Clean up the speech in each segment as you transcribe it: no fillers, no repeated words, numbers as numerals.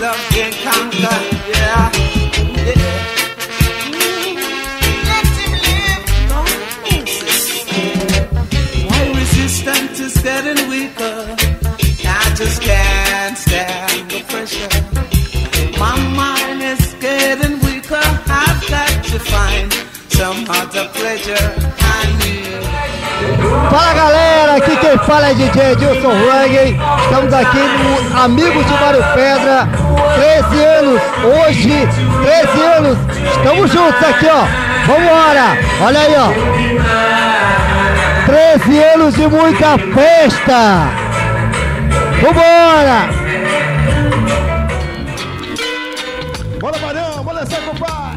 love can conquer. Yeah, yeah. Let him live. My resistance is getting weaker. I just can't stand the pressure. My mind is getting weaker. I've got to find some other pleasure. I need. Fala galera, aqui quem fala é DJ Edilson Rangue. Estamos aqui no Amigos de Mário Pedra. 13 anos, hoje, 13 anos. Estamos juntos aqui, ó. Vambora, olha aí, ó. 13 anos de muita festa. Vambora. Bora, Barão, bora dançar, compadre.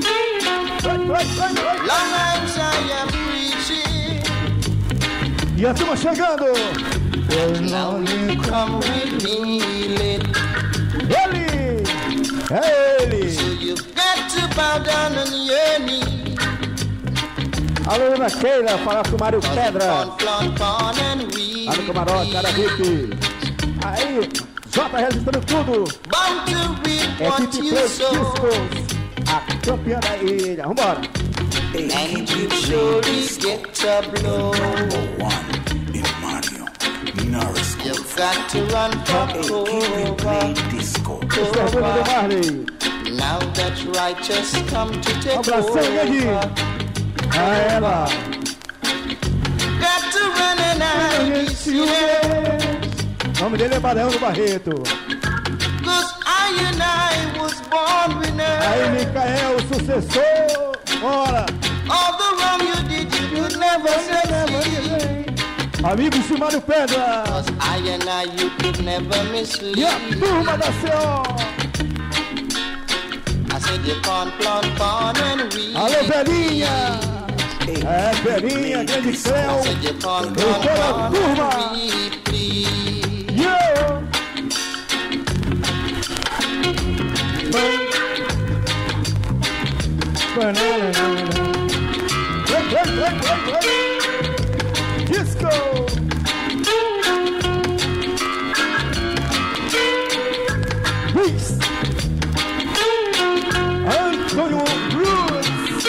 Long as I am preaching. E a turma chegando. Now you come reveal it. Ele! É ele! So you've got to bow down on your knee. Alô, Ana Keila, falar com o Mário Pedra. Lá no camarote, cara VIP. Aí, J registrando tudo. Equipe Play Discos, a campeã da ilha. Vambora! And you surely get a blow. You've got to run for cover. Now that righteous come to take over. A ela. Got to run and hide. O nome dele é Barão do Barreto. Cause I and I was born winners. Aí, Micael, o sucessor. Bora. All the wrong you did, you could never succeed. Amigos de Mário Pedra. Cause I and I, you could never mislead. E a turma da CO. I said you can't plant corn and weed. Alô, Belinha. É, Belinha, grande Cleo. I said you can't Eu plant quero a corn turma. and weed, please. Yeah. Disco. Luiz Antônio Cruz.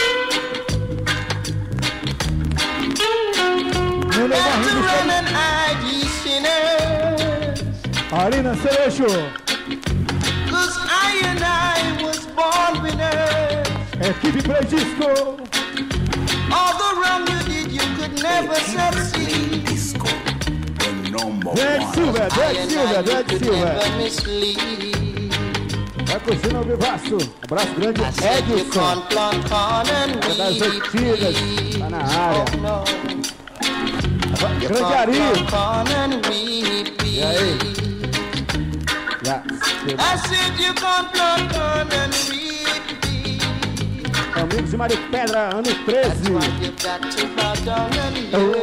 Got to run and hide, ye sinners. Arina Cerejo. Cause I and I was born winners. Equipe Play Disco. All the wrong you did, you could never succeed. Dredd Silva, Dredd Silva, Dredd Silva. Never mislead. Vai curtindo ao vivaço. Abraço grande, I said you Edson. can't plant corn and É das weed, antigas, tá na área. oh no. You Grande can't Ari. plant corn and weed, E aí? Já. I said you can't plant corn and weed, Amigos de Mário Pedra, ano that's 13. why you got to bow down and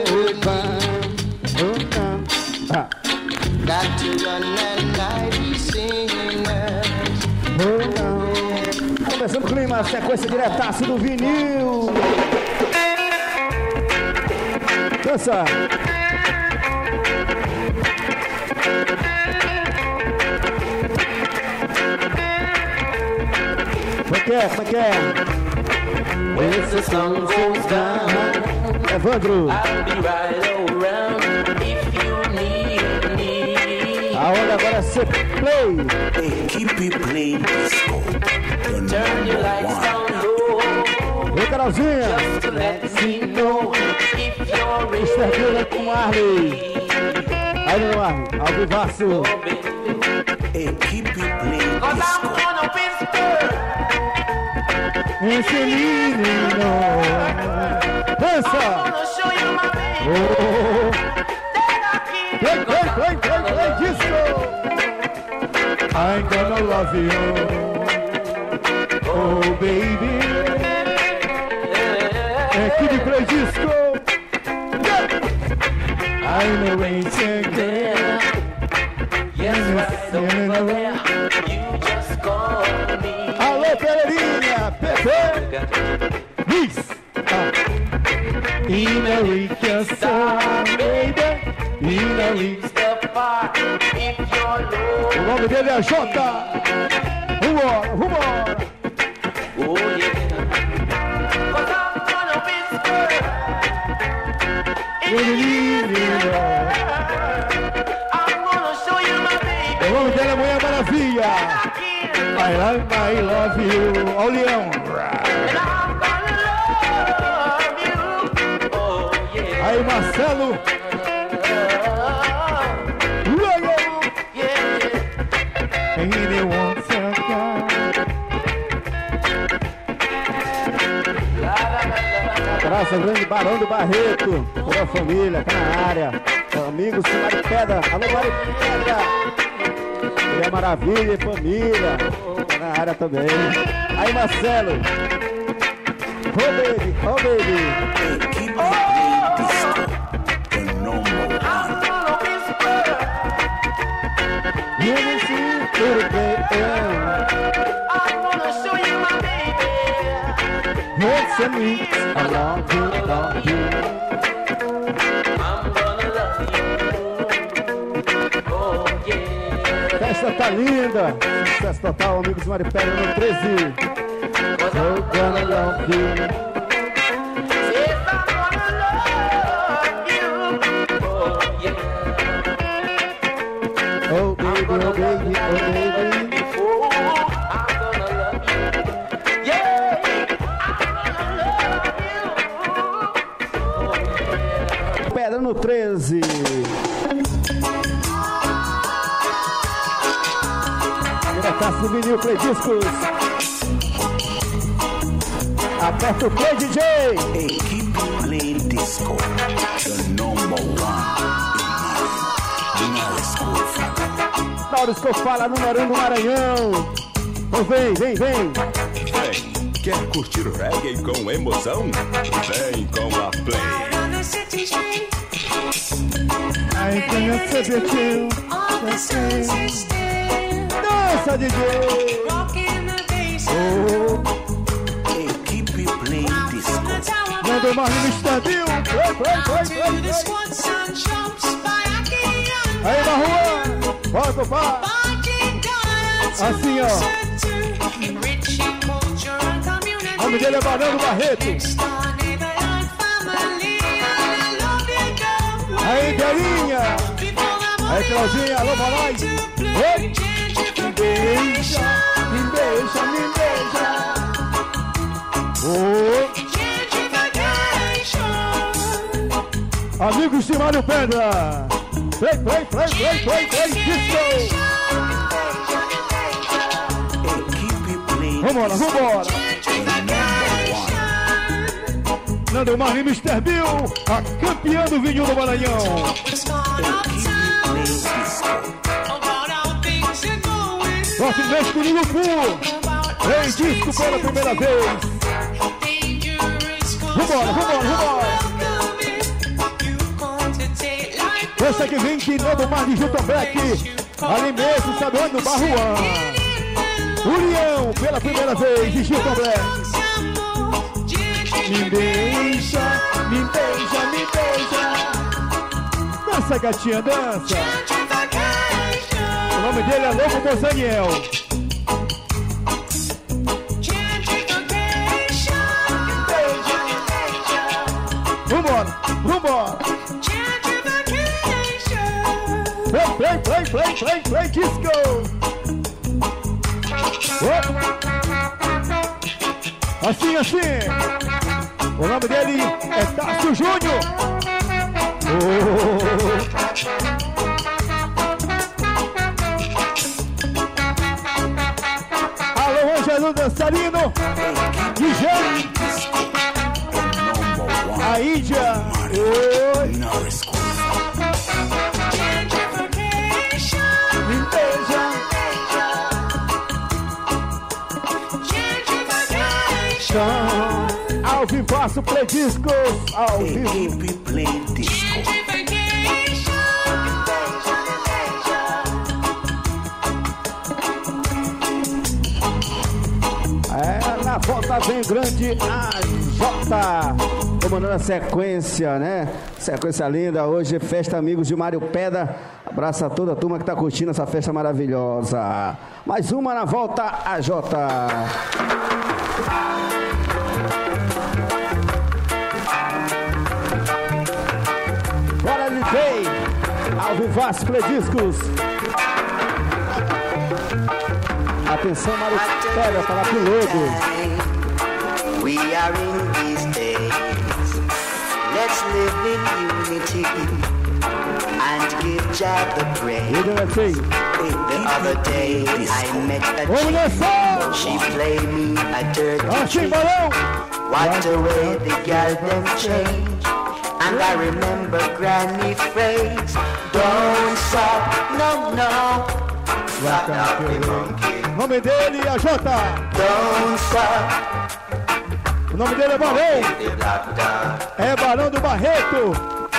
Ah. got to run and hide, ye sinners. Começando o clima, sequência diretaço do vinil. Dança. Como é que é? Como é que é? As the sun goes down, Evandro. I'll be right around if you need me. A hora agora é ser play. Equipe Play Disco. Turn your lights down low, Oi, Carolzinha. just to let me know if you're Esterqueira ready. com Arley. Aí, meu Arley, ao vivaço. Equipe Play Cause I'm Disco. gonna whisper, Esse menino. Dança. gonna show you my baby. Oh. Then I keep Play, disco. I'm gonna love you. Oh, baby. Equipe Play Disco. I'm a waiting there. Yes, right over there. You just call me. Alô, Pereirinha, Pepe. Luiz. American Star, baby. Reach the part if you're O nome dele é Jota. Vambora, vambora. Oh yeah. 'Cause I'm gonna whisper in your ear. I'm gonna show you my baby. O nome dele é Mulher Maravilha. I love you. Ó o leão. And I'm gonna love you. Oh yeah. Aí, Marcelo. Graças ao grande Barão do Barreto, toda a família, tá na área. Amigos do Mário Pedra, alô Mário Pedra. Mulher Maravilha e família, tá na área também. Aí Marcelo. Oh baby, oh baby. Keep it playing disco, the number one. You can see it, baby. I'm gonna show you my baby. It's a mix, I love you, love you. I'm gonna love you. Oh yeah. Festa tá linda, sucesso total, amigos do Mário Pedra no 13. I'm gonna love you. Yes, I'm gonna love you. Oh yeah. Oh baby, oh baby, oh baby. Oh, I'm gonna love you. Yeah, I'm gonna love you. Oh yeah. Pedra no 13. Primeira taça do vinil Play Discos. Aperta o play, DJ. Hey, keep it playing disco, the number one in Maryland. Naurisco fala número 1 do Maranhão. Então vem, vem, vem. Vem, quer curtir o reggae com emoção? Vem com a Play. Aí tem a CBT. Dança, DJ. Oh, Hey, keep it playing disco. manda mais no Estadil. Aí na rua. Bota o pá. Assim, ó. O nome dele é Barão do Barreto. Aí, Belinha. Aí, Clauzinha, alô, Valais. Oi. Me beija, me beija, me beija. Oh. Amigos de Mário Pedra. Play, play, play, play, play, play, disco. Hey, keep it playing Vambora, disco, vambora. the number one. Nando Marley Mr. Bill, a campeã do vinho do Maranhão. Hey, keep it playing disco. Nosso México no Lupu. Em disco pela primeira vez. Vambora, vambora, vambora. Essa que vem que Nando Marley junto ao Black. Ali mesmo, sabe do Barruan. União pela primeira vez e Gilton Black. Me beija, me beija, me beija. Dança, gatinha, dança. O nome dele é Lobo Bozaniel. Vambora, vambora. Play, play, play, play, play, play, disco. Oh. Assim, assim. O nome dele é Tássio Júnior. Oh. Alô, Angelo Dançarino. DJ. A Índia. Oi. Me beija. Ao vivaço, Play Discos. Ao Hey, vivo. keep it playing disco. É, na volta bem grande, a Jota. Comandando a sequência, né? Sequência linda. Hoje, festa Amigos de Mário Pedra. Abraço a toda a turma que tá curtindo essa festa maravilhosa. Mais uma na volta, a Jota. Bora, DJ! Ao vivaço, Prediscos. Atenção, Mário Pedra, para o logo. We are in these days. Let's live in unity and give Jah the praise. The other day I met a chick. She played me a dirty trick. What a way the girl them change. And I remember Granny phrase. Don't stop, no, no. Rock up the monkey. O nome dele é Jota. Don't stop. O nome dele é Barão. É Barão do Barreto.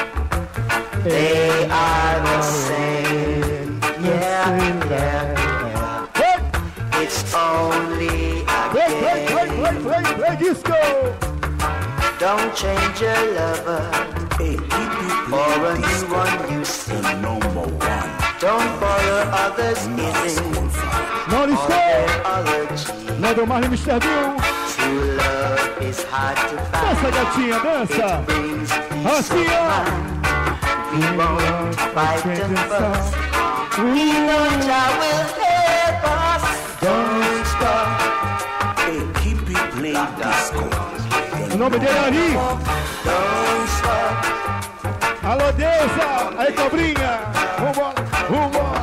They are the same. Yeah, yeah, yeah. It's only a game. Play disco. Don't change your lover for a new one you see. Don't follow others easy. Não or listou. their allergy. Não deu mais Mr. Bill. True love is hard to Dança, find. gatinha, dança. It brings peace Assim, of ó. mind. We won't fight and fuss. We know Jah will help us. Don't stop. Keep it playing disco. O nome dele é Ari. Don't stop. Alô, Deusa. Aí, cobrinha. Vambora, vambora.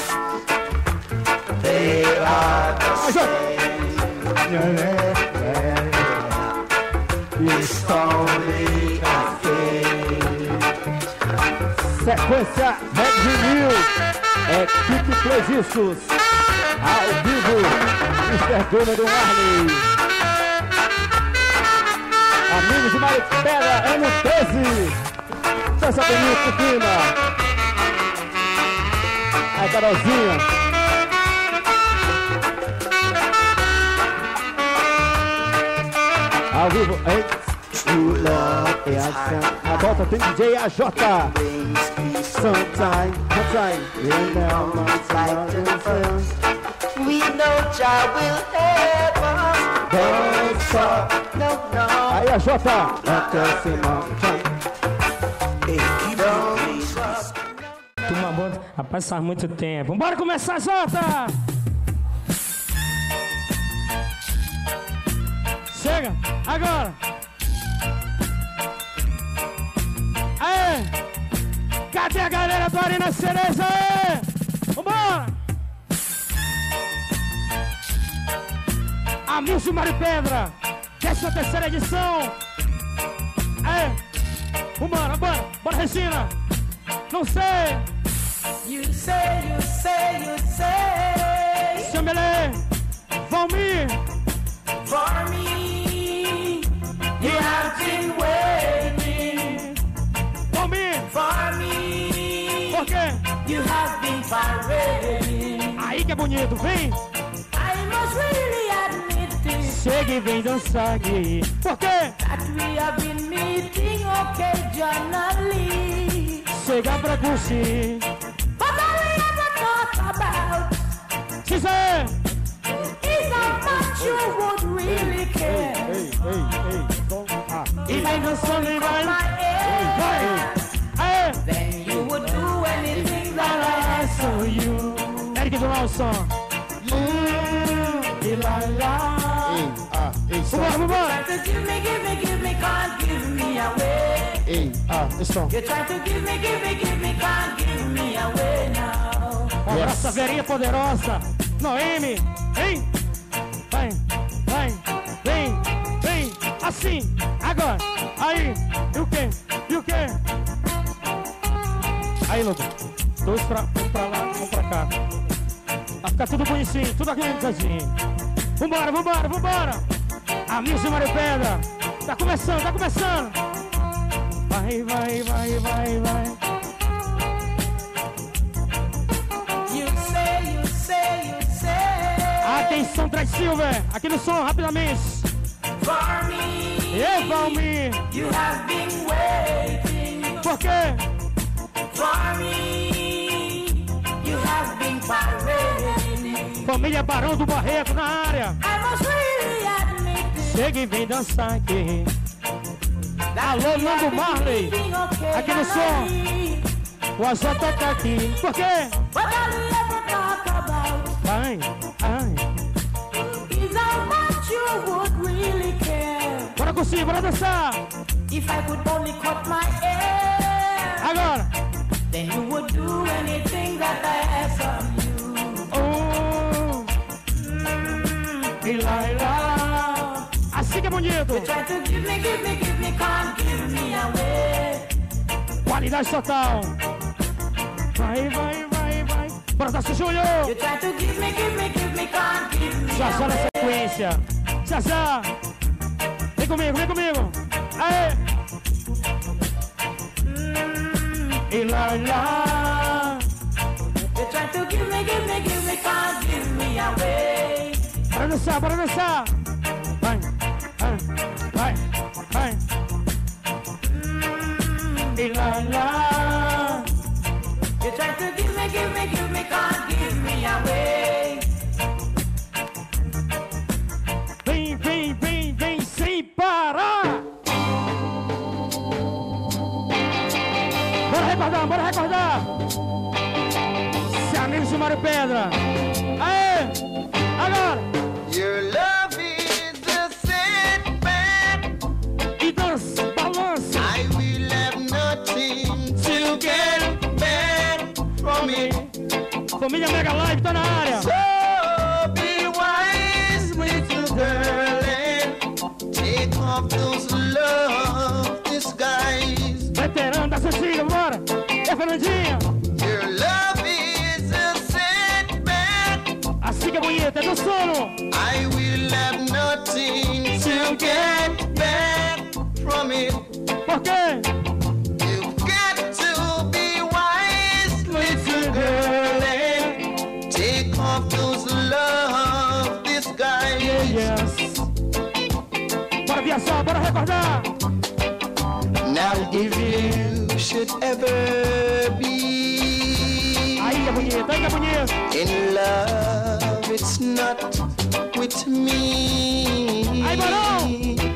They are the same. It's only a game. Sequência Red News. Equipe Plejiscos. Ao vivo. Mr. Dona do Marley. Amigos de Mário Pedra, ano 13. Dança bonita, fina. Aí, Carolzinha. Ao vivo, hein? True love É is a hard. a volta tem DJ AJ. Brings peace of Sometime, sometime. We know Jah will help us. Don't stop, no, no. Aí, AJ. Até semana. Don't stop. Turma boa, rapaz, faz muito tempo. Bora começar, Jota! Chega, agora! Aê! Cadê a galera do Arena Cereja? Aê! Vambora! Amigos de Mário Pedra, 13ª edição. Aê! Vambora, bora! Bora, Regina! Não sei! You say, you say, you say. Chambelé! Valmir! For me, you have been waiting. Valmir! For me, Por quê? you have been parading. Aí que é bonito, vem! I must really admit this, Chega e vem dançar aqui. Por quê? that we have been meeting occasionally. Chega pra curtir. But all we ever thought about Dizer! is how much you would really care. E vem dançando e vai! My Vai! ear, Aê! then you would do anything that I ask So of you. you. Eric do Nelson. E lá, lá. Vambora, vambora! Try to give me, can't give me away. You try to give me, can't give me away now. Um abraço, Verinha Poderosa. Noemi, vem! Vai, vai, vem, vem! Assim, agora, aí, e o quê? E o quê? Aí, Ludo, dois um pra lá, um pra cá. Vai ficar tudo bonitinho, tudo organizadinho. Vambora, vambora, vambora! Amigos de Mário Pedra, tá começando, tá começando! Vai, vai, vai, vai, vai! You say, you say, you say. Atenção, Traz Silver, aqui no som, rapidamente. For me, Ei, Valmir. You have been waiting Por quê? for me. You have been parading. Família Barão do Barreto na área. I must really admit it. Chega e vem dançar aqui. Alô, Nando Marley. Aqui no som. O Azota tá aqui. Por quê? What all we ever talk about Ai, ai. is how much you would really care. Bora curtir, bora dançar. If I could only cut my hair, Agora. then you would do anything that I ask of you. Oh. E lá, e lá. Assim que é bonito. You try to give me, can't give me away. Qualidade total. Vai, vai, vai, vai. Bora dançar, Júlio. You try to give me, can't give me Já já na away. sequência. Já já. Vem comigo, vem comigo. Aê. E lá, e lá. You try to give me, can't give me away. Bora dançar, bora dançar. Vai, vai, vai, vai. E lá, e lá. You try to give me, can't give me away. Vem, vem, vem, vem sem parar. Bora recordar, bora recordar. Se amigos de Mário Pedra. Aê, agora. Your love is a setback. E dança, balança. I will have nothing to get back from it. Família Mega Live tá na área. So be wise, little girl, and take off those love disguise. Veterano das antigas, bora. É Fernandinha. Your love is a setback. Assim que é bonita, é do sono. I will have nothing to get back from it. Por quê? You've got to be wise, little girl, and take off those love disguise. Yes. Bora viajar, bora recordar. Now if you should ever be Aí é bonita, aí é bonita. in love, it's not with me. Aí, Barão.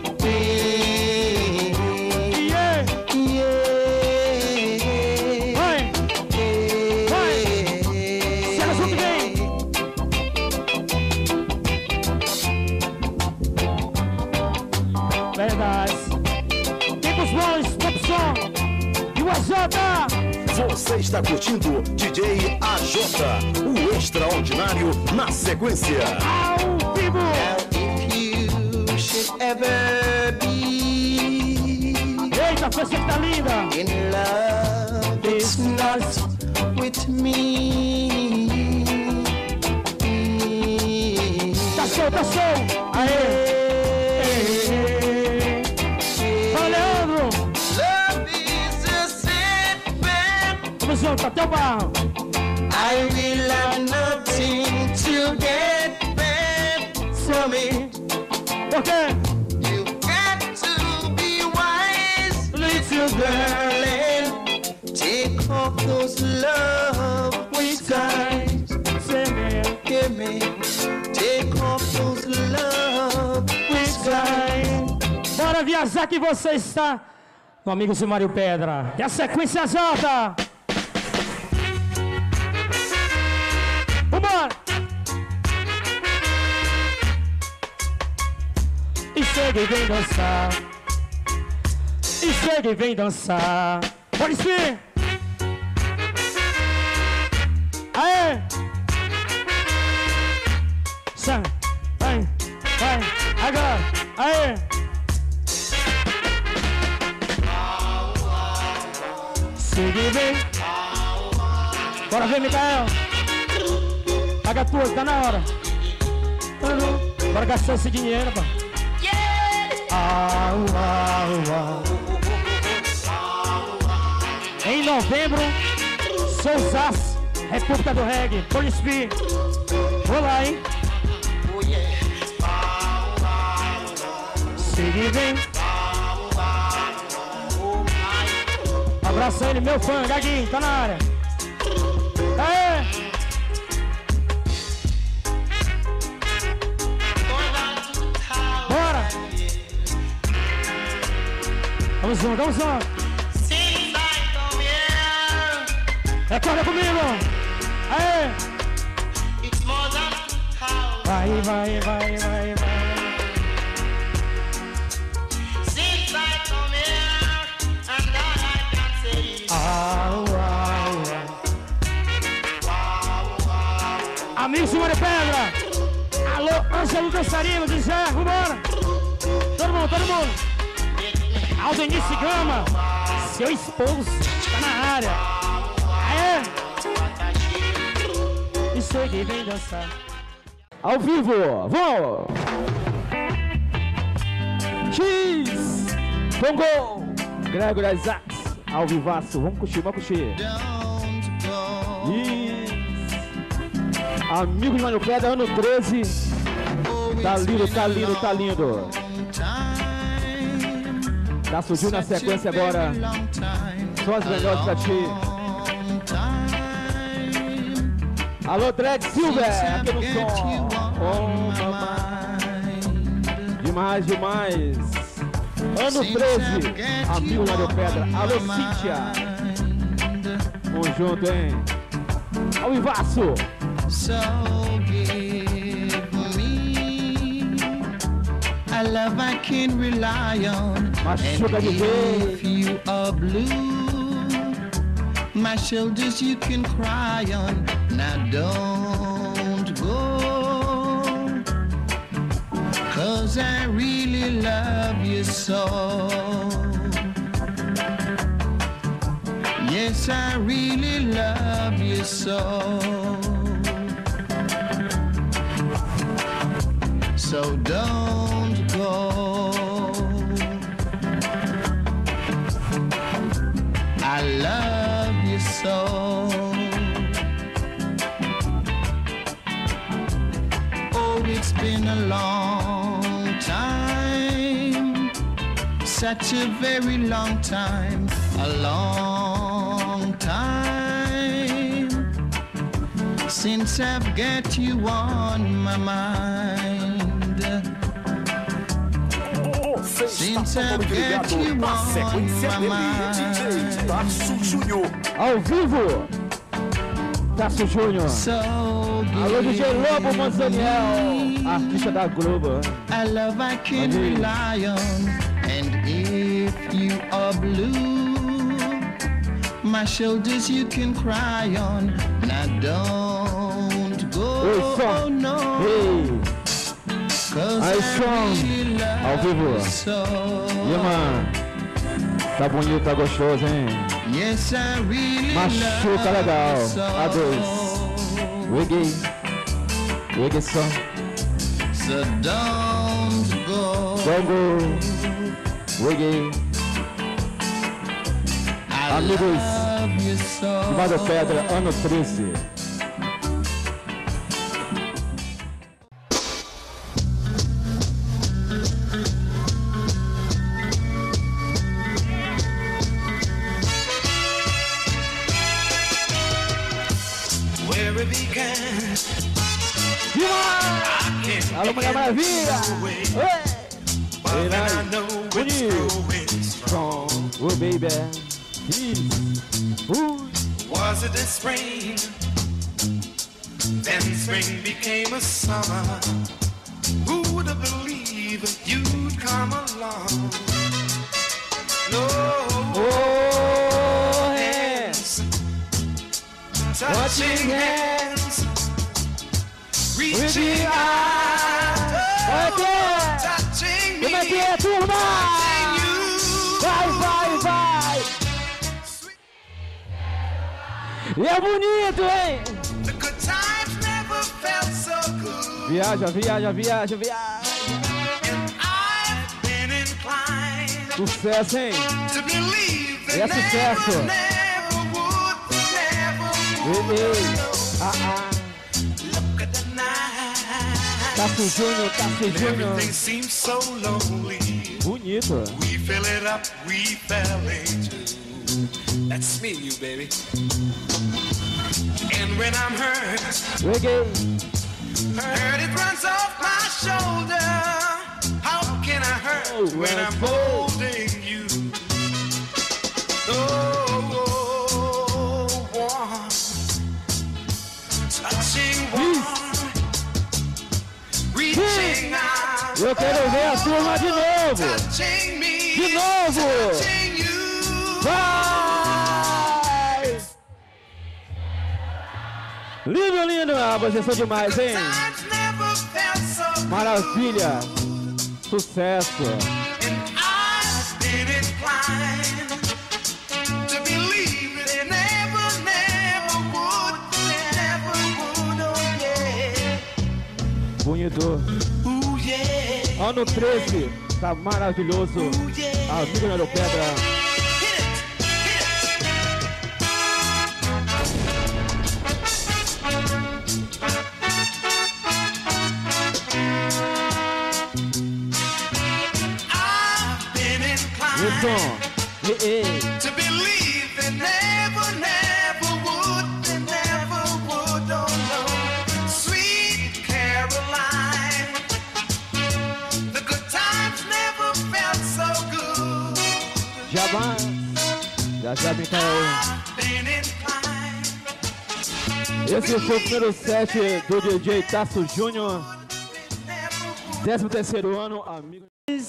Yeah, Yeah. yeah, Vai, vai. Cena junto, vem. Verdade. Tempos bons, top som. E o AJ. Você está curtindo DJ AJ, o extraordinário na sequência. Ao vivo. Now if you should ever be Eita, você que tá linda. in love, it's not with me. Tá show, tá show. Aê. Vai, Leandro. Love is a setback. Vamos junto, até o barro. I will have nothing to get back from it. Por quê? You got to be wise, little girl, and take off those love disguise. Give me, take off those love disguise. Bora viajar que você está com amigos de Mário Pedra. E a sequência J. Vambora! E chega e vem dançar. E chega e vem dançar. Pode ser! Aê! Sai! Vai! Vai! Agora! Aê! Chega e vem! Bora ver, Micael! Paga tudo, tá na hora! Bora gastar esse dinheiro, pá! Em novembro, Souzas, República do Reggae, Police B. Vou lá, hein? Siga e vem. Abraça ele, meu fã, Gaguinho, tá na área. Aê! Bora! Vamos junto, vamos junto. Recorda comigo! Aê! Vai, vai, vai, vai, vai. Amigos de Maria Pedra! Alô, Ângelo Dançarino, de Zé, vambora! Todo mundo, todo mundo! Aldenice Gama, seu esposo, tá na área! Aê! E sei que vem dançar. Ao vivo, vamos! X! Congo! Gregory Isaacs, ao vivaço, vamos curtir, vamos curtir. Isso! Amigos de Maria Pedra, ano 13. Tá lindo, tá lindo, tá lindo. Tá surgindo na sequência agora. Só as melhores pra ti. Alô, Dredd Silver, aqui no som. Oh, mamãe. Demais, demais. Ano 13, amigo Maria Pedra. Alô, Cíntia. Vamos junto, hein? Ao vivaço. So give me a love I can rely on. And if you are blue, my shoulders you can cry on. Now don't go, 'cause I really love you so. Yes, I really love you so. So don't go. I love you so. Oh, it's been a long time, such a very long time, a long time, since I've got you on my mind. Since I've got you on my mind. Ao vivo, Tasso Júnior. Alô, DJ Lobo Manzaniel, artista da Globo. A love I can rely on. And if you are blue, my shoulders you can cry on. Now don't go, oh no. Hey. Aí, som, ao vivo. Irmã, tá bonito, tá gostoso, hein? Machuca legal. A2. Reggae só. So don't go. Congo. Reggae. Amigos de Maria Pedra, ano 13. Alô, Mulher Maravilha! Oh, baby. Was it the spring? Then spring became a summer. Who would have believed you'd come along? No hands, touching hands, reaching out, touching me, touching you. Vai! E é bonito, hein? The good times never felt so good. Viaja. And I've been inclined Sucesso, hein? to believe that É sucesso. never would. Look at the night. Tasso Júnior. Everything seems so lonely. Bonito. We fill it up, we fell into. That's me and you, baby. And when I'm hurt, hurt it runs off my shoulder. How can I hurt when I'm holding you? Oh, warm, touching warm, reaching out. Eu quero ver a turma de novo. Touching me, de novo. touching you. Vai! Lindo, lindo. Ah, vocês são demais, hein? Maravilha. Sucesso. Bonito. Ano 13, tá maravilhoso. Amigo Mário Pedra. Listen. To believe they never would, oh no. Sweet Caroline, the good times never felt so good. Jamais. Já vem cá aí. Esse foi o primeiro set do DJ Tasso Júnior. 13º ano, amigo.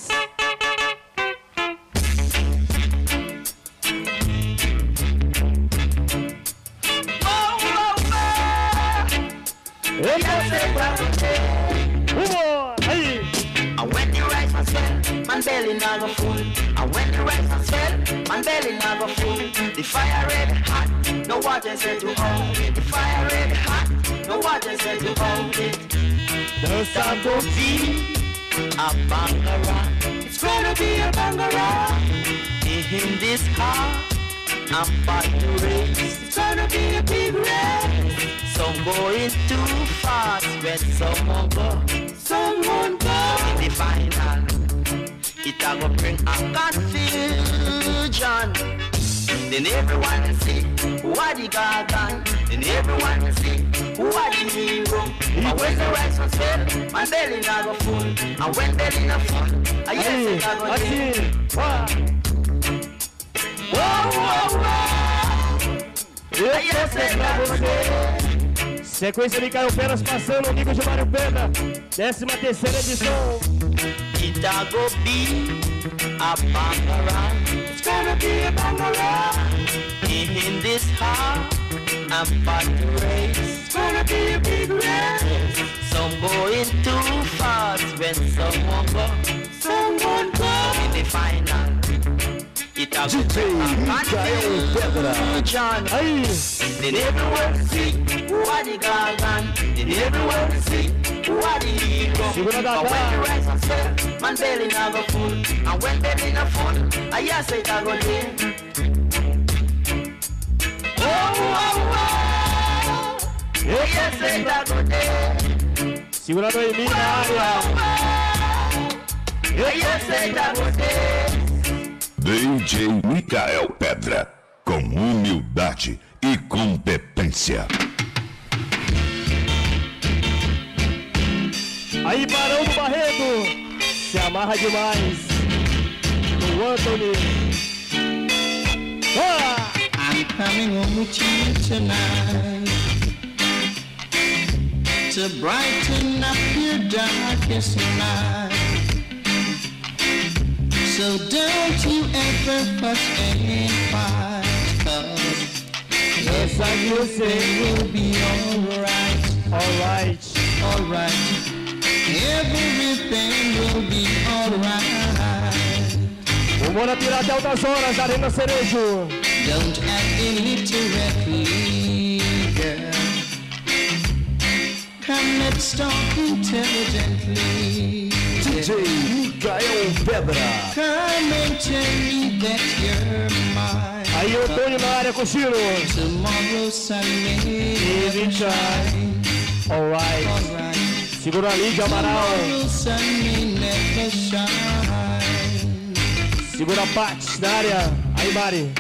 When the rice was swell, man belly now go full. And when the rice was swell, man belly now go full. The fire red hot, no water said to hold it. The fire red hot, no water said to hold it. There's a go be a bangara. It's gonna be a bangara. In this heart, I'm about to race. It's gonna be a big race. Some going too fast when someone go. Someone go in the final. It a go bring a confusion. Then everyone will see who are the gargan. Then everyone will see who are the hero. But when the rice was fed, my belly not go full. And when belly not full, I yes it a go full. Esse é pra você. Sequência de Caio Penas passando, amigo de Mário Pedra. 13ª edição. It a go be a bangara. It's gonna be a bangara. In this heart, I'm about to race. It's gonna be a big race. Some going too fast when someone go. Someone go in the final. It a go be a John. Then everyone see who are the gargan. Then everyone see who are the hero. But when the rice is fair, man belly not go full. And when belly not full, I say it a go there. Oh, oh, oh. Yes, it a go there. Segurando aí, minha área. Yes, it a go there. DJ Micael Pedra, com humildade e competência. Aí, Barão do Barreto, se amarra demais. O Anthony. I'm coming home with you tonight to brighten up your darkest night. So don't you ever fuss and fight, 'cause yes, I will say we'll be alright, alright, alright. Everything will be alright. Vamos tirar até altas horas, Arena Cerejo. Don't act illiterately, girl. Come, let's talk intelligently. DJ Micael Pedra. Come and tell me that you're mine. Aí, Antônio na área, Cochilo. Tomorrow sun may shine. Alright. Segura a Lídia Amaral. Tomorrow sun may never shine. Segura a Paty na área. Aí, Mari.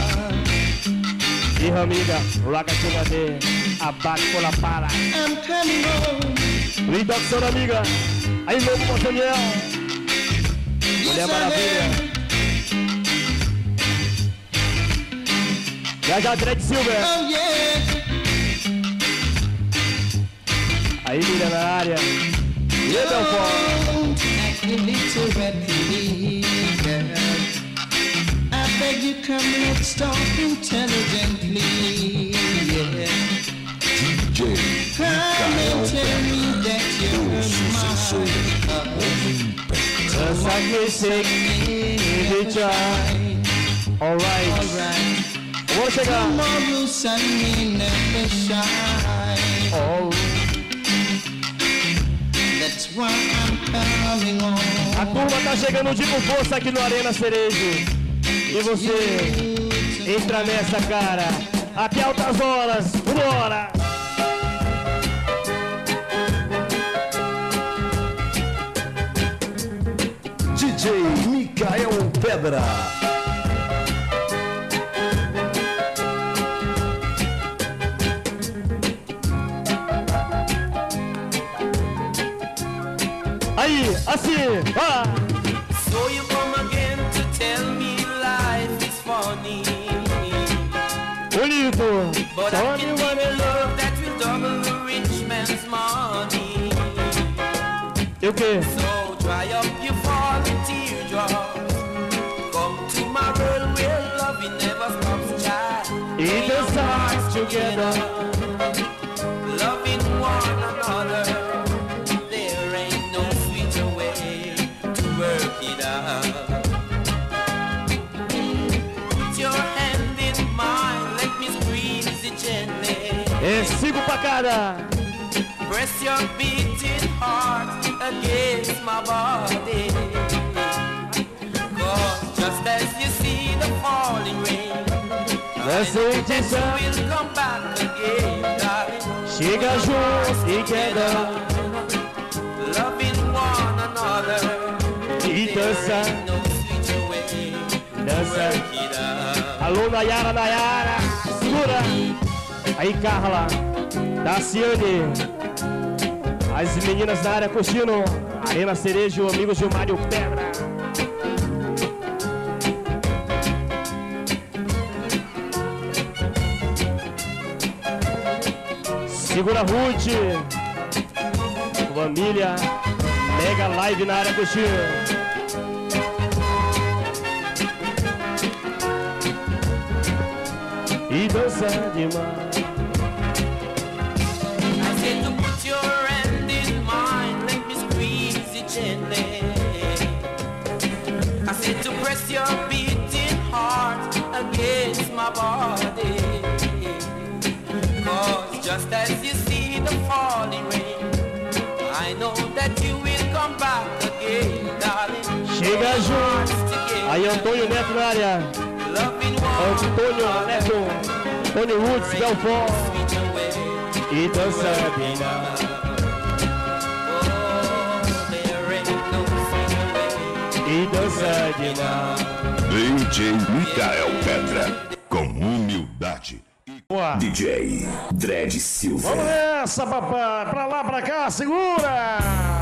E amiga, Raga Chugade, abate por la para. I'm coming home. Lindoxão, amiga. Aí, novo Montaniel. Mulher Maravilha. Já Dredd Silver. Oh, yeah. Aí, Miriam na área. E aí, Belfort. Act a little rapidly, girl. I beg you come, let's talk intelligently, yeah. DJ Come and tell me that you're mine. Just like we sing, we try. Alright. Vamos chegar. Tomorrow sun may never shine. Oh. That's why I'm coming home. A turma tá chegando de com força aqui no Arena Cerejo. E você entra nessa, cara. Até altas horas. Vambora! DJ Micael Pedra. Aí, assim, ah. So you come again to tell me life is funny. Bonito. But I can give you love that will double the rich man's money. E o quê? So dry up your falling teardrops. Come to my world where love never stops, child. Eat the stars together. Loving one another. There ain't no sweeter way to work it out. Put your hand in mine, let me squeeze it gently. É 5 pra cada. Press your beating heart against my body. Cause just as you see the falling rain, I know that you will come back again, darling. Chega junto e queda. Loving one another. E dança. No sweeter way to Dança. work it out. Alô, Nayara, Nayara. Segura. Aí, Carla. Daciane. As meninas da área curtindo. Arena Cerejo, amigos de Mário Pedra. Segura Ruth. Família. Mega live na área curtindo. E dança demais. I said to put your hand in mine, let me squeeze it gently. I said to press your beating heart against my body. Cause just as you see the falling rain, I know that you will come back again, darling. Chega junto. Aí, Antônio Neto na área. Antônio Neto. Tony Woods, Belfort. E dança demais. E dança demais. DJ Micael Pedra, com humildade. Boa. DJ Dredd Silver. Vamos nessa, papai. Pra lá, pra cá, segura.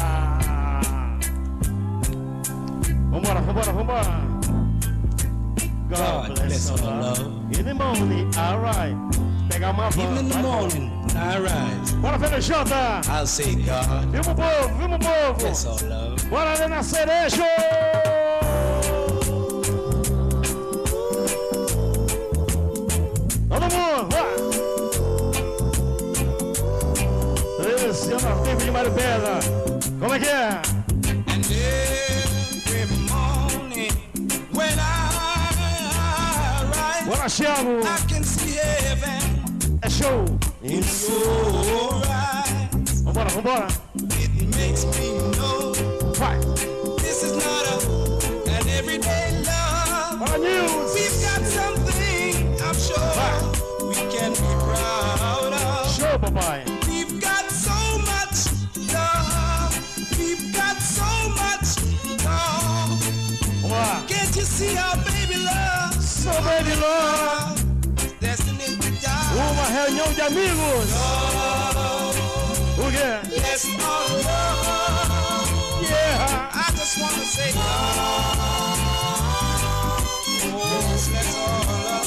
Vambora, vambora, vambora. God bless all love. In the morning, alright. Pegar uma van. In the morning, I rise. Bora, Felejota. I'll say God. Viva o povo, viva o povo. Bless all love. Bora ali na Cerejo. Todo mundo, vai. Esse ano a tempo de Mário Pedra. Como é que é? And every morning when I rise, Bora, Thiago. I can see heaven. É show. In your eyes. Vambora, vambora. It makes me know. Vai. This is not an everyday love. Bora, News. We've got something I'm sure we can be proud of. Show, papai. We've got so much love. We've got so much love. Vamos lá. Can't you see our baby love? So baby love. Uma reunião de amigos. O quê? Let's all love. Yeah. I just wanna say love. Let's all love.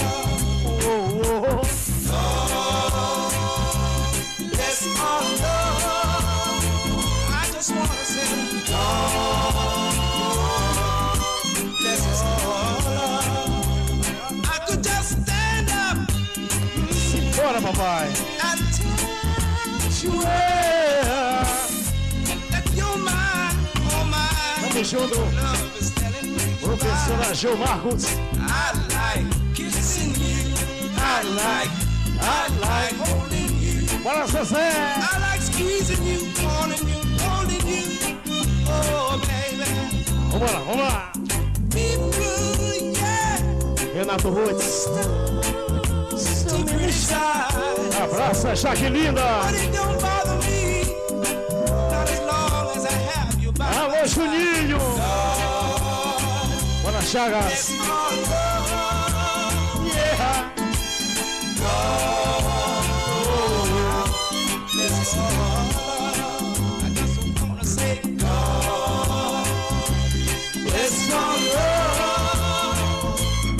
Let's all love. I just wanna say love. Let's all love. I could just stand up. Bora, papai. And touch you. That you're mine, oh mine. Vamos junto. Love is telling me Professor Gil Marcos. I like kissing you. I like holding you. Bora, Zezé. I like squeezing you, calling you, holding you. Oh, baby. Vambora, vamos lá. People, yeah. Renato Roots. So many sides. Abraça, Jaquelinda. But it don't bother me. Not as long as I have you by Alô, my side. Juninho. Bora, Chagas. Let's all love. Yeah. Let's all love. I just wanna say God. Let's all love.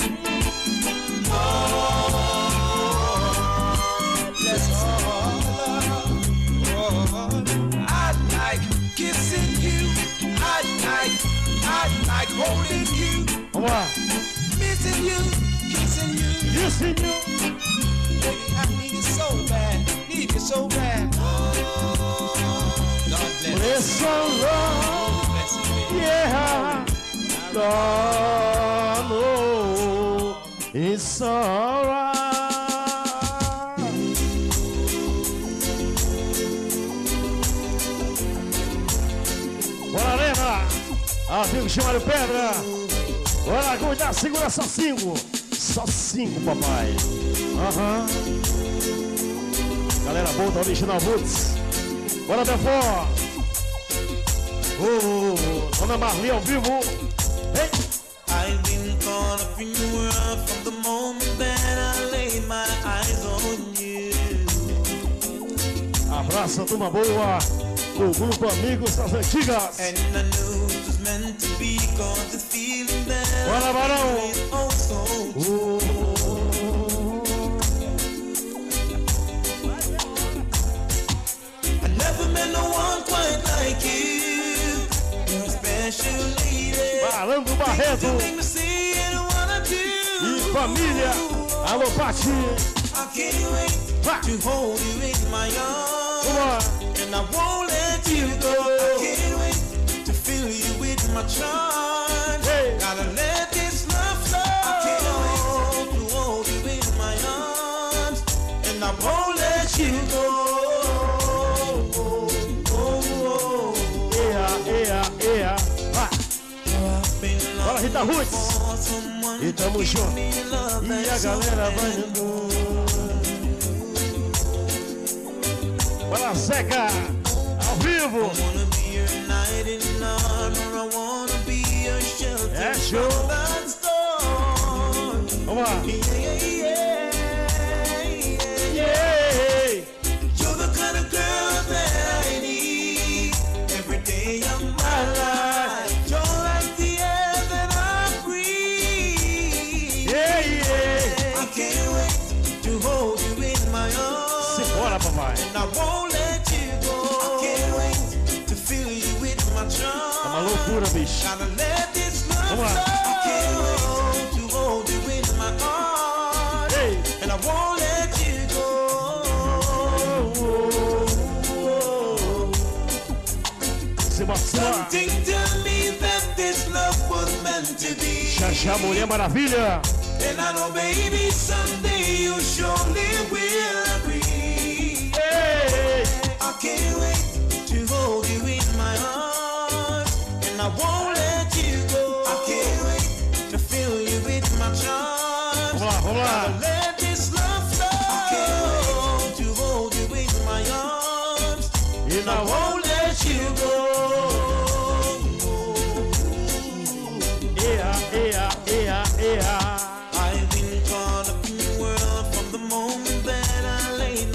Let's all love. I like kissing you. I like holding you. Vamos lá. Missing you, kissing you. Kissing you. Baby, I need you so bad. Need you so bad. God bless Let's you. all love. Bless you, baby. Yeah. God, no. It's alright. Bora, Lena. Amigo Chimário Pedra. Bora, cuidar, segura só 5. Só 5, papai. Aham. Galera boa da Original Roots. Bora, Defó. Dona Marli ao vivo. Ei. I've been caught up in your world from the moment that I laid my eyes on you. Abraça, turma boa. O grupo Amigos das Antigas. And I knew it was meant to be, cause the feeling that Bora, Barão. is oh so true. I never met no one quite like you. You're a special lady. Barão do Barreto. You make me see it, what I do. E família. Alô, Pati. I can't wait to hold you in my arms. And I won't let you go. I can't wait to fill you with my charms. Hey. Gotta let this love flow. I can't wait to hold you in my arms. And I won't let you go. Ea. Vai. Bora, Rita Roots. E tamo junto. E a galera vai indo. Bora, Zeca. Ao vivo. É show. Vamos lá. Yeah. You're the kind of girl that I need every day of my life. You're like the air that I breathe. Yeah. I can't wait to hold you in my arms. Simbora, papai. And I won't let you go. I can't wait to fill you with my charms. Tá uma loucura, bicho. Gotta let this love Vamos lá. flow. I can't wait to hold you in my arms. Hey. And I won't let you go. Something tell me that this love was meant to be. Xaxá Mulher Maravilha. And I know, baby, someday you surely will agree. Hey. I can't wait to hold you in my arms. And I won't let you go. I can't wait to fill you with my charms. Vamos lá. Gotta let this love flow. I can't wait to hold you in my arms. And I won't let you go. Ea. I've been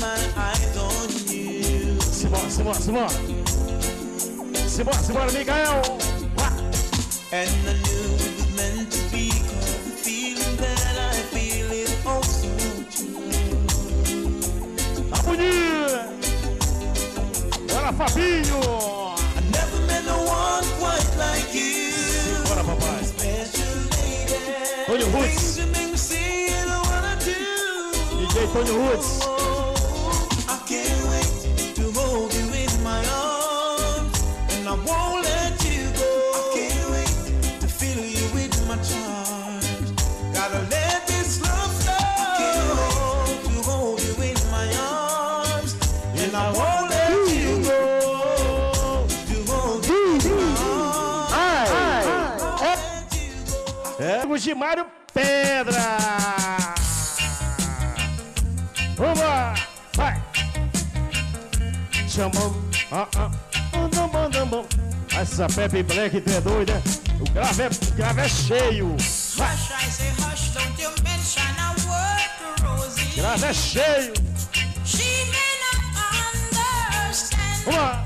my eyes on you. Simbora, Miguel. And I knew it was meant to be, 'cause the feeling that I feel is also true. Tá bonito. Bora, Fabinho. I never met no one quite like you. Bora, papai. Special lady. Tony Roots. Things you make me see and I wanna do. DJ Tony Roots. I can't wait to hold you in my arms, and I won't let you go. I can't wait to fill you with my charms. Gotta let this love flow. I can't wait to hold you in my arms, and I won't let you go. To hold you in my arms. É o Gimário Pedra. Vamos lá, vai. Chamou. Essa Pepe Black é doida. O grave é cheio. Vai. Grave é cheio. Vamos lá.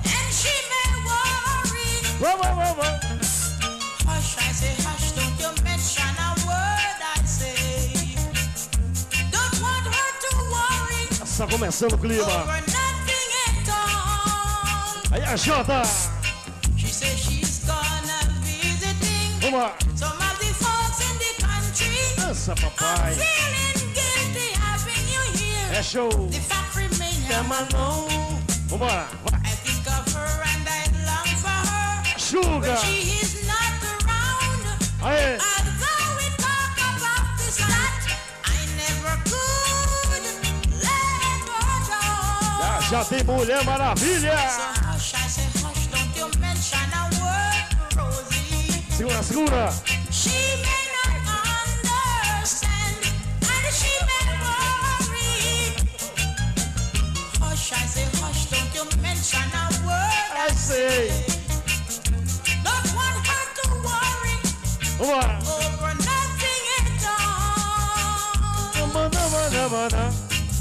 Vamos. Hush, I say, hush, don't you mention a word I say. Don't want her to worry. Está começando o clima. Over nothing at all. Aí a Jota. She says she's gonna visiting Vamos lá. some of the folks in the country. Dança, papai. I'm feeling guilty having you here. É show. The fact remains I'm alone. Vambora, vai. I think of her and I long for her. Sugar. But she is not around. Aê. Although we talk about this lot, I never could let her down. Já tem Mulher Maravilha. So hush, I say hush, don't you mention a word, Rosie. Segura. She may not understand, and she may worry. Hush, I say hush, don't you mention a word. I say. Don't want her to worry. Vambora. Over nothing at all. Manda.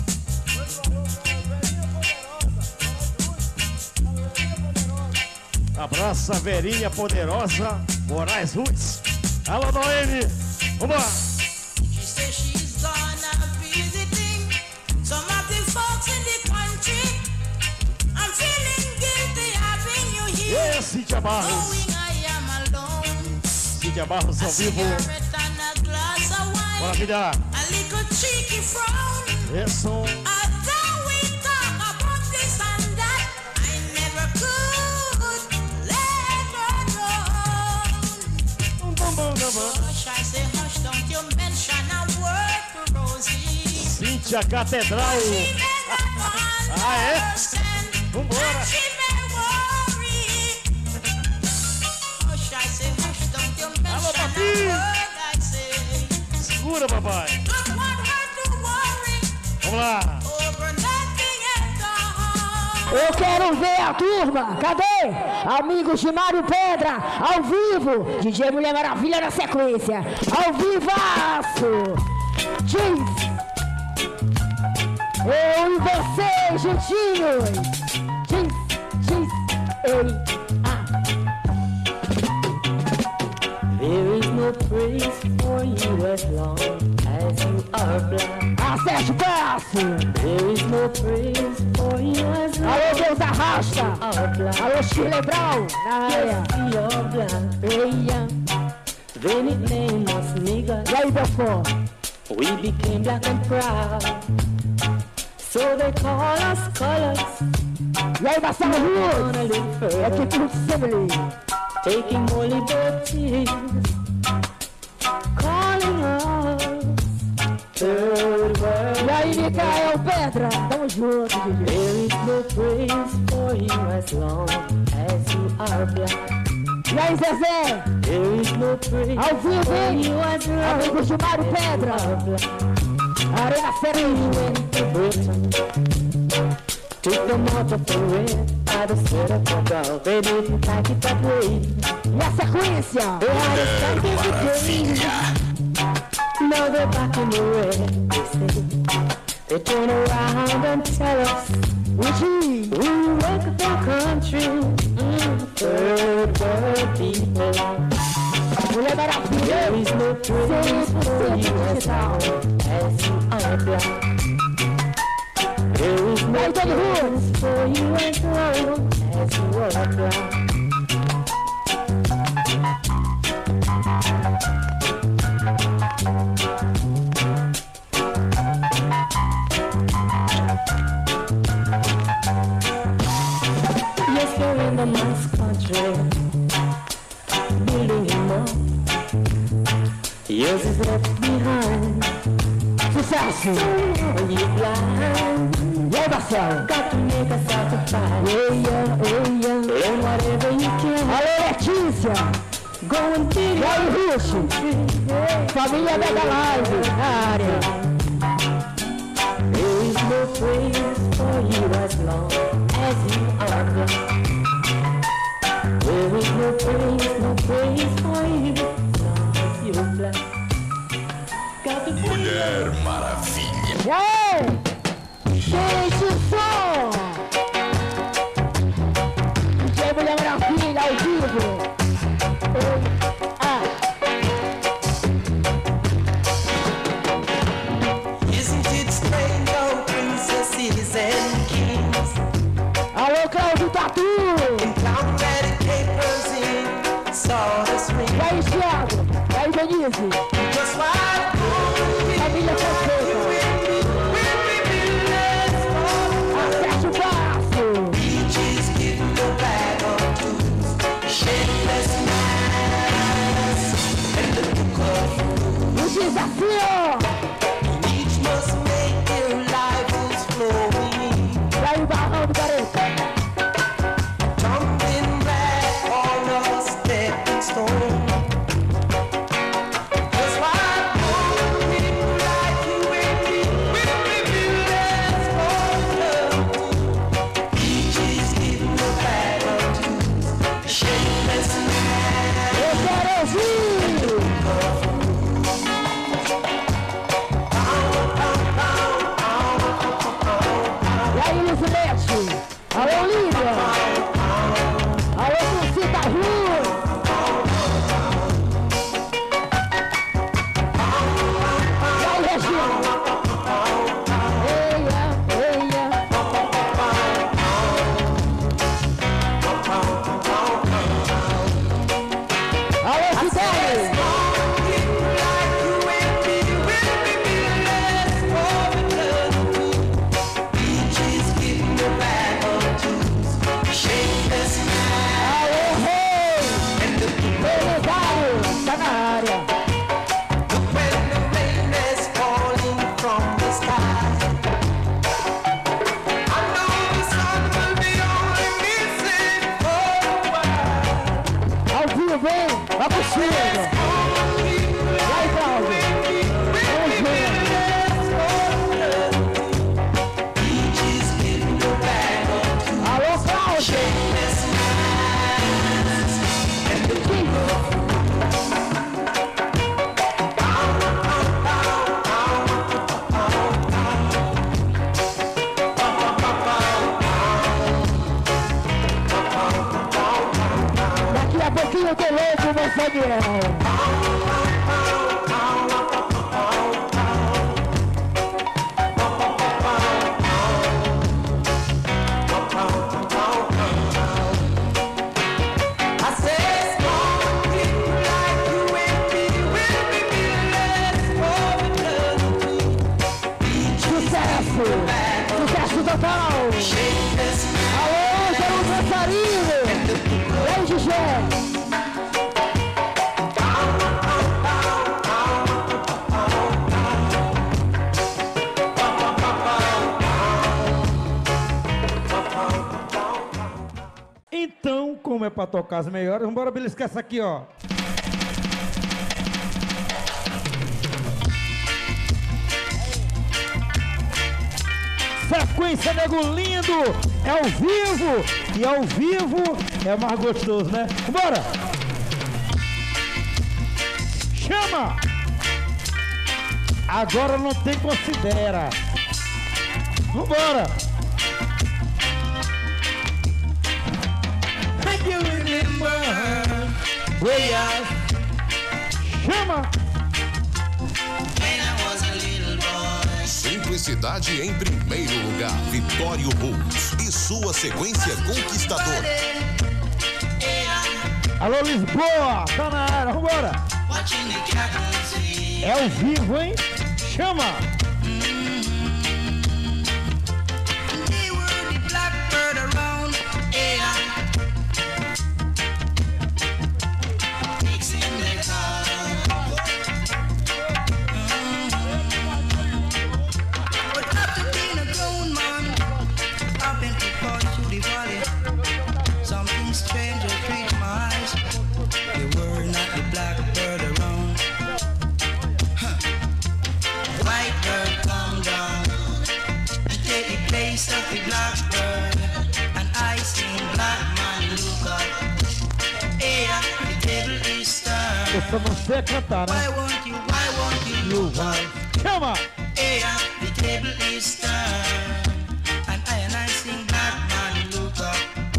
Abraça a Verinha Poderosa Moraes Roots. Alô, Noemi. Vambora. She says she's gonna visiting some of the folks in the country. I'm feeling guilty having you here. Cíntia Barros. Knowing I am alone. Cíntia Barros ao vivo. Cigarette and a glass of wine. Bora, filha. A little cheeky frown. Esse som. Although we talk about this and that, I never could let her down. Hush, I say hush, don't you mention a word to Rosie. Cíntia Catedral. She may not understand, Vambora. and she may worry. Hush, I say hush, don't you mention a word I say. Segura, papai. Don't want her to worry. Vamos lá. Over nothing at all. Eu quero ver a turma. Cadê? Amigos de Mário Pedra, ao vivo. DJ Mulher Maravilha na sequência. Ao vivaço. Diz. Eu e você, juntinhos. Diz. Ei. There is no praise for you as long as you are blind. Acerte o braço. There is no praise for you as long Alô, Deus arrasta. as you are blind. Alô, Shirley Brown. Na área. Yes, you're blind. Eia. Then it named us niggas. E aí, Belfort? We became black and proud. So they call us colors. E aí, Marcelo Luz? Gonna live É forever. que tudo Simile. Taking holy baptisms. Calling us third world. E aí, Micael Pedra? Tamo junto, DJ. There is no praise for you as long as you are blind. E aí, Zezé? There is no praise Ao vivo, for hein? you as long Amigos de Mário Pedra. as you are blind. Arena Cereja. To Britain, took them out of the way by the sweat of the brow. They didn't like it that way. E a sequência? They had a stand in the game. Now they're back in the red. They say They turn around and tell us we wreck the country. Third world people. There is no praise for you as long as you are black. There is no praise for you as long as you are black. Yes, you're in the nice country, building him up. Yours is left behind. Sucesso! So you blind. Yeah, Marcelo. Got to make a sacrifice. Yeah. Learn whatever you can. Alô, Letícia. Go and be. E aí, Russo? Família Mega Live na área. There is no praise for you as long as you are black. There is no praise for you as long as you're black. Mulher Maravilha. E aí? Gente, o som! DJ Mulher Maravilha ao vivo. Isn't it strange how princesses and kings? Alô, Cláudio Tatu! In clown red capers in sawdust rings. E aí, Thiago? E aí, Denise? Just like Família Fonseca. Acerte o passo. Peaches give the bag of tools, shapeless mass, and the book of O desafio. each must make their lives flowing. E aí, Barrão do Garoto? Jumping back on a stepping stone. Just like people like you and me, we'll be villains for love. Peaches give the bag of tools, shapeless man. Eu quero ouvir. E aí, Luzinete? Alô, Lívia? Alô, Cita Rua? E aí, Regina? Eia. Alô, Cidade? Alô, Rei! Belezário, tá na área. Ao vivo, hein? Vai pro cima. E aí, Cláudio? Vamos ver. Alô, Cláudio? Daqui a pouquinho eu tô louco, meu Fabião. Sucesso total! Alô, Jair Dançarino! E aí, Gigé? Então, como é pra tocar as melhores, vamos beliscar essa aqui, ó. Sequência, nego lindo, é ao vivo, e ao vivo é mais gostoso, né? Bora! Chama! Agora não tem considera. Vambora! And you remember way out. Chama! when I was a little boy. Simplicidade em primeiro lugar. Vitório Bulls e sua sequência conquistadora. Alô, Lisboa! Tá na área, vambora! Watching the cattle see. É ao vivo, hein? Chama! They were the blackbird around. Mixing their call. But after being a grown man, I've been to fall through the valley. Something strange greeted my eyes. They were not the blackbird around. White bird come down and take the place of the blackbird. And I sing black man look up. Hey, the table is turned. Eu só não sei cantar, né? Why won't you look up? Chama! Hey, the table is turned. And I sing black man look up.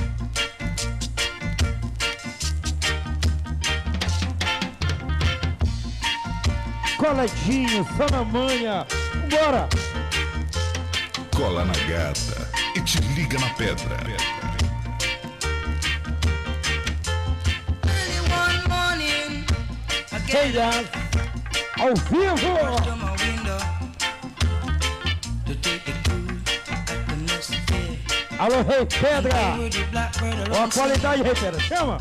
Coladinho, só na manha. Bora! Cola na gata e te liga na pedra. Early one morning, I Hey, get guys. Ao vivo! to my window to take the cool atmosphere. Alô, Rei Pedra! They were the blackbird Ó a around. qualidade, Rei Pedra. Chama!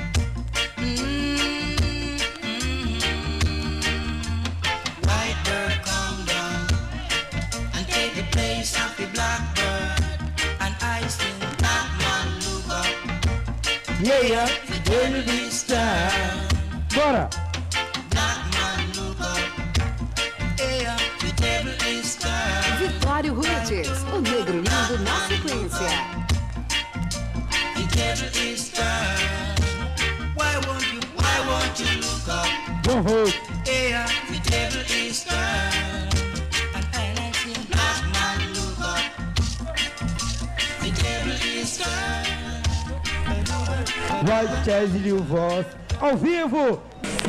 White bird come down and take the place of the blackbird. And I sing black man look up. Yeah, The table is turned. bora! Black man look up. Yeah, the table is turned. Vitório Rudes, o negro lindo na sequência. The table is turned. Why won't you look up? John Holt. Yeah, the table is turned. And I sing black man look up. The table is turned. White Jazz e Lil Voz. Ao vivo!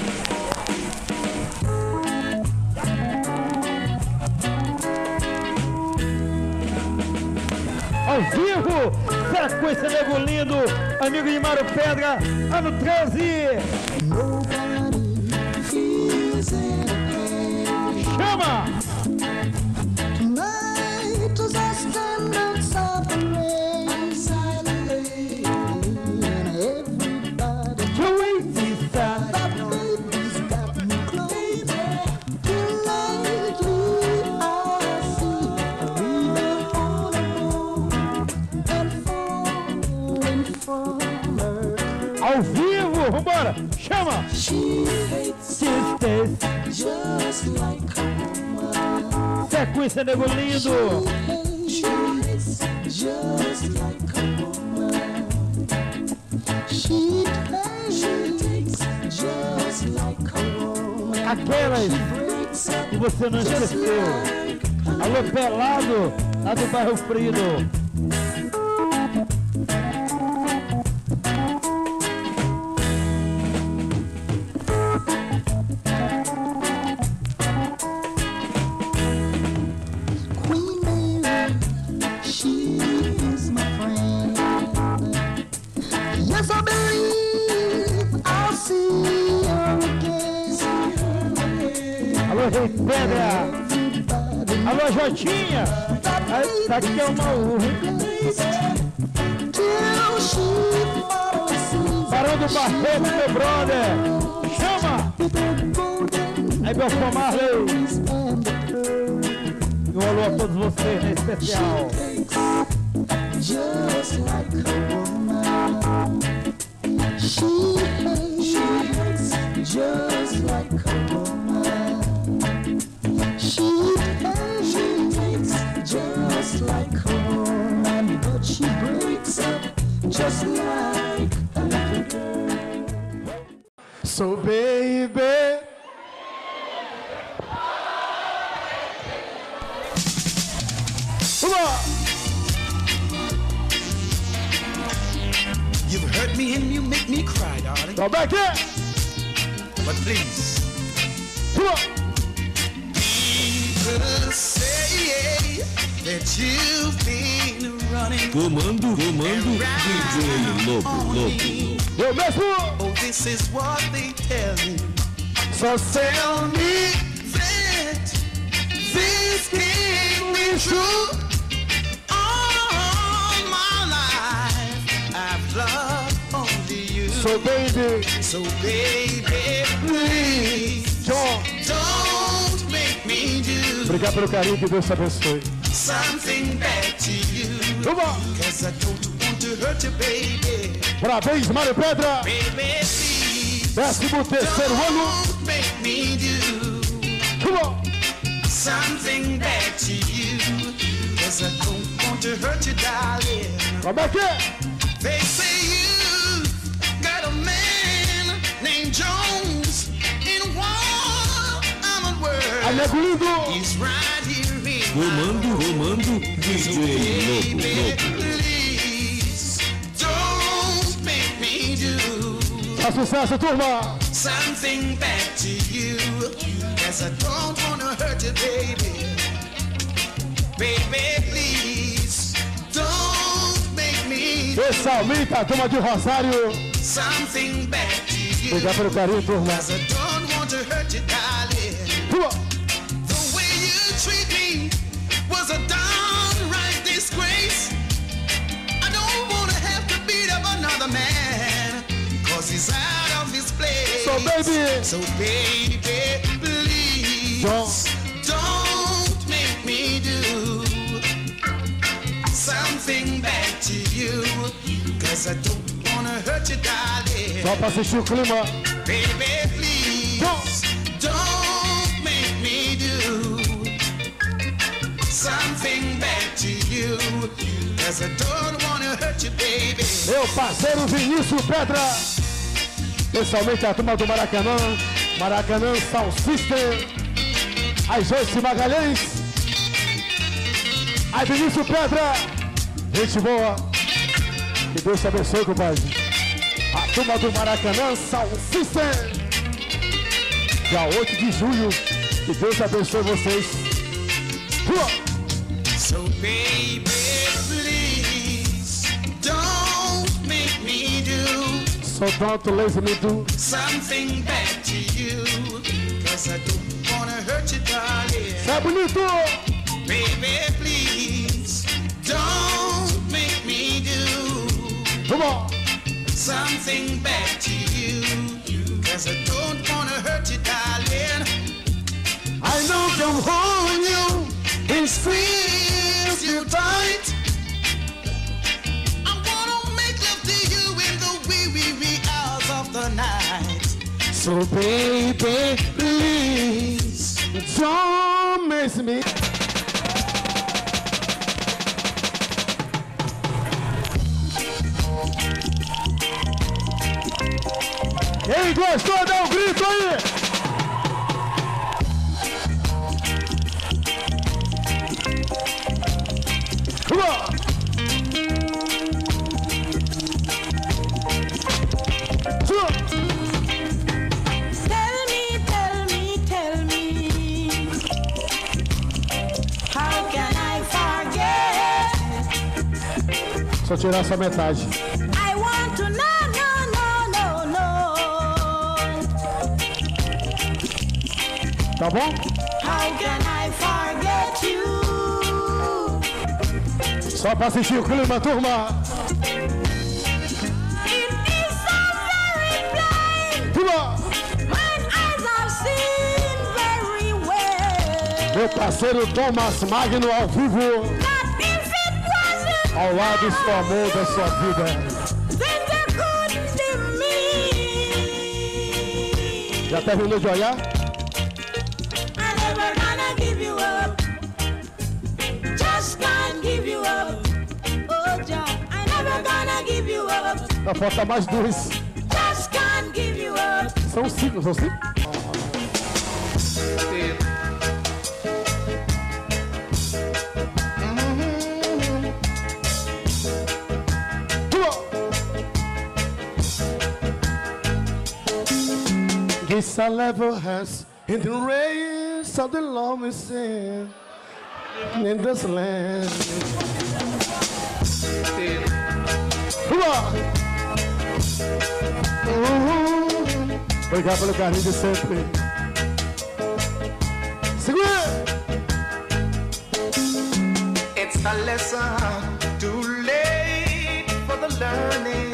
Ao vivo! Sequência Nego Lindo, amigo de Mário Pedra, ano 13! Chama! Tonight as I stand outside the rain, and everybody Joeita! that baby's got me close. Lately I see her even on the moon and falling from her. Ao vivo! Vambora! Chama! She hates Sisters! just like a woman. Sequência Nego Lindo! She hates just like a woman. She takes just like a woman. Aquelas que você não esqueceu. Alô, Pelado, lá do bairro Frido. Queen Mary, she is my friend. Yes, I believe I'll see her again. Alô, Rei Pedra. Alô, Jotinha. Tá aqui é uma urra. Till she falls Barão do Barreto, meu brother. Chama. Aí, Belfort Marley. E um alô a todos vocês, né, especial. Just like a woman. She hates just like a woman. She takes just like a woman, but she breaks up just like a little girl. So baby, Vamos! me and you make me cry, darling. Go back here. But please. Come on. People say that you've been running. Comando, DJ Lobo. Eu mesmo. Oh, this is what they tell me. So tell me that this can't be true. All my life I've loved only you. So baby, please don't make me do. Obrigado pelo carinho, que Deus te abençoe. Something bad to you. Come on. Cause I don't want to hurt you, baby. Parabéns, Mário Pedra. Baby, please 13º ano. don't make me do. Come on. Something bad to you. Cause I don't want to hurt you, darling. Como é que é? They say you got a man named Jones in one word. Amigo lindo. He's right here in Comando, DJ Lobo. Please don't make me do Faz sucesso, turma. something bad to you. Cause I don't wanna hurt you, baby. Baby, please don't make me do Esse aumenta a turma de Rosário. something bad to you. Obrigado pelo carinho, turma. Cause I don't want to hurt you, darling. Come on. The way you treat me was a downright disgrace. I don't wanna have to beat up another man, cause he's out of his place. So baby, please don't make me do something bad to you. Cause I don't wanna hurt you, darling. Só pra assistir o clima. Baby, please don't make me do something bad to you. Cause I don't wanna hurt you, baby. Meu parceiro Vinícius Pedra. Especialmente a turma do Maracanã. Maracanã Sound System. As Joyce Magalhães. Aí Vinícius Pedra. Gente boa. Que Deus te abençoe, compadre. A turma do Maracanã Sound System. Dia 8 de julho. Que Deus te abençoe vocês. So baby, please don't make me do So don't lazy me do something bad to you. Cause I don't wanna hurt you, darling. É bonito. Baby, please don't make me do Come on. something bad to you. Cause I don't wanna hurt you, darling. I know can hold you. It feels you tight. I wanna make love to you in the wee hours of the night. So baby, please don't miss me. Quem gostou, dá um grito aí! Come on! Tell me, how can I forget? Só tirar essa metade. I want to know. Tá bom? How can I forget you? Só pra assistir o clima, turma. It is so very blind. Come on. Mine eyes have seen very well. Meu parceiro Thomas Magno ao vivo. That if it wasn't Ao lado do amor da sua vida. then there couldn't be me. Já terminou de olhar? I'm never gonna give you up. Just can't give you up. Oh, John, I'm never gonna give you up. Só falta mais dois. Just can't give you up. São cinco, são cinco? It's a level hands in the race of the Lord we sing in this land. Obrigado pelo carinho de sempre. Segura! It's a lesson too late for the learning.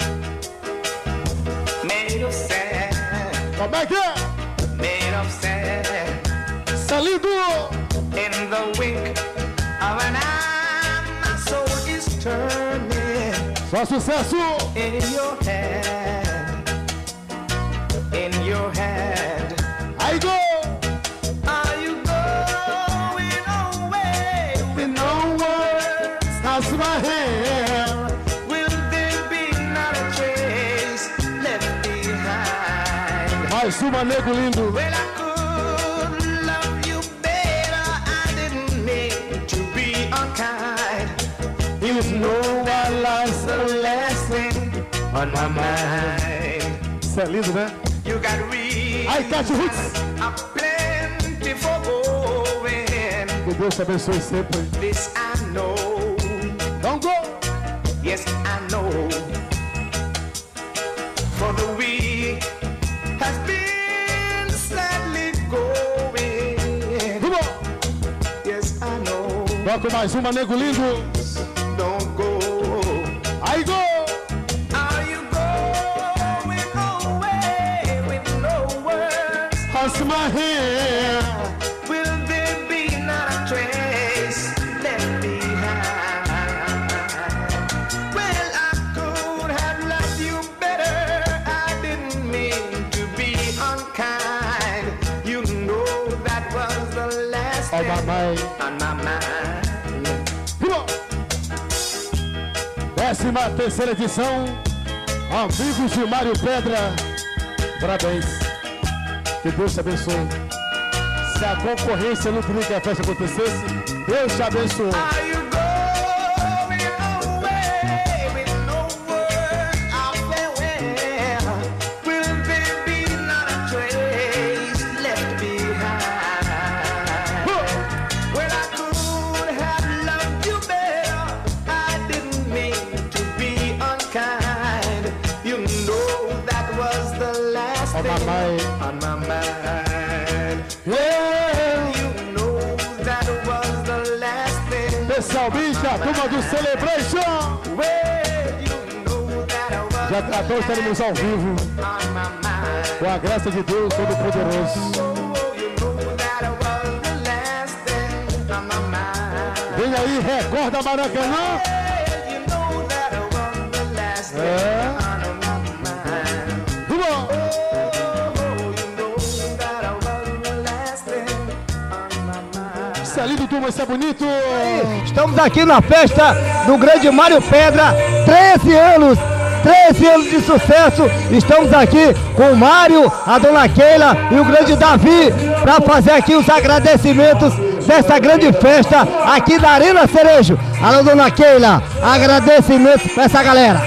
Made of sand. Come back here. Made of sand. Salido. In the wink of an eye, my soul is turning. Só sucesso. In your hand. In your hand. I go. Are you going away with no words? That's my hand. Will there be not a trace left behind? Mais uma, nego lindo. Well, I could love you better. I didn't mean to be unkind. It's no one likes The lesson on my mind. Isso é lindo, né? You got reason. Ai, Cátia Roots. A plenty for going. Que Deus te abençoe sempre. This I know. Don't go. Yes, I know. For the weak has been sadly going. Come on. Yes, I know. Toca mais uma, nego lindo. Don't go. I go. Are you going away with no words? Pass my hand. Will there be not a trace left behind? Well, I could have loved you better. I didn't mean to be unkind. You know that was the last On my mind. on my mind. Come on. 13ª edição. Amigos de Mário Pedra. Parabéns. Que Deus te abençoe. Se a concorrência não queria que a festa acontecesse, Deus te abençoe. Are you going away with no word of farewell? Will there be not a trace left behind? Well, I could have loved you better. I didn't mean to be unkind. You know that was the last On my thing mind. on my mind. Yeah. You know that was the last thing. Pessoal, bicha, turma do Celebration. Well, you know that I was Já tratou, estaremos ao vivo. on my mind. Com a graça de Deus Todo-Poderoso. You know that I was the last thing on my mind. Vem aí, recorda Maracanã. Well, you know that I was the last thing on my mind. Vamos lá. You know that I was the last thing on my mind. Isso é lindo, turma, isso é bonito. Estamos aqui na festa do grande Mário Pedra, 13 anos. 13 anos de sucesso, estamos aqui com o Mário, a dona Keila e o grande Davi para fazer aqui os agradecimentos dessa grande festa aqui da Arena Cerejo. Alô, dona Keila, agradecimento para essa galera.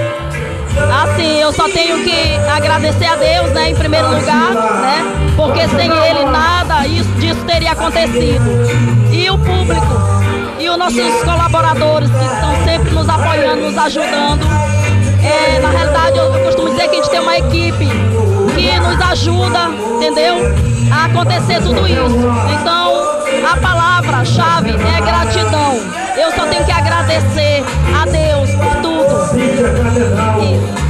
Assim, eu só tenho que agradecer a Deus, né, em primeiro lugar, né, porque sem Ele nada disso teria acontecido. E o público, e os nossos colaboradores que estão sempre nos apoiando, nos ajudando. Na realidade, eu costumo dizer que a gente tem uma equipe que nos ajuda, entendeu, a acontecer tudo isso. Então, a palavra-chave é gratidão. Eu só tenho que agradecer a Deus por tudo. Isso.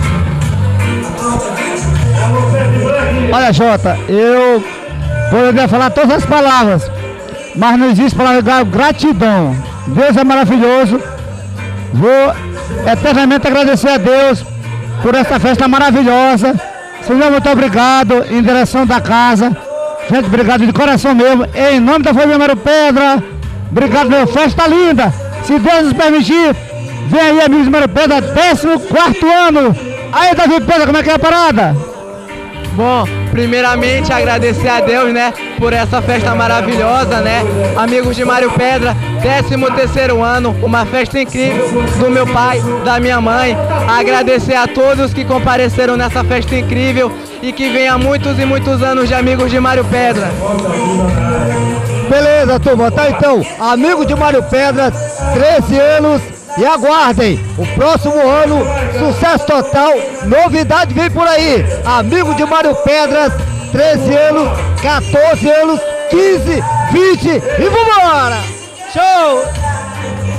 Olha, Jota, eu poderia falar todas as palavras, mas não existe palavra gratidão. Deus é maravilhoso. Vou eternamente agradecer a Deus por essa festa maravilhosa. Senhor, muito obrigado em direção da casa. Gente, obrigado de coração mesmo. Em nome da família Mário Pedra. Obrigado, meu. Festa linda. Se Deus nos permitir, vem aí, amigos de Mário Pedra, 14º ano. Aí, Davi Pedra, como é que é a parada? Bom, primeiramente agradecer a Deus, né, por essa festa maravilhosa, né? Amigos de Mário Pedra, 13º ano, uma festa incrível do meu pai, da minha mãe. Agradecer a todos que compareceram nessa festa incrível e que venha muitos e muitos anos de Amigos de Mário Pedra. Beleza, turma, tá então, Amigo de Mário Pedra, 13 anos. E aguardem, o próximo ano, sucesso total, novidade vem por aí. Amigo de Mário Pedras, 13 anos, 14 anos, 15, 20 e vambora! Show!